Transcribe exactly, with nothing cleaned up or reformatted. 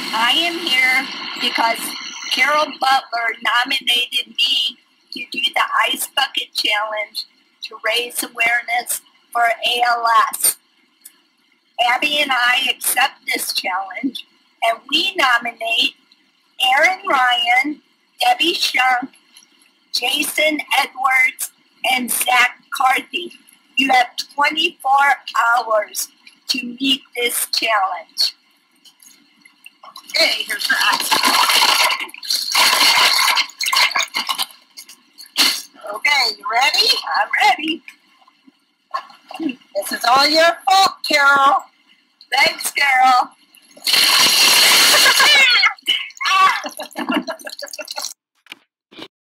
I am here because Carol Butler nominated me to do the Ice Bucket Challenge to raise awareness for A L S. Abby and I accept this challenge, and we nominate Aaron Ryan, Debbie Shunk, Jason Edwards, and Zach Carthy. You have twenty-four hours to meet this challenge. Okay, here's your ice. Okay, you ready? I'm ready. This is all your fault, Carol. Thanks, Carol.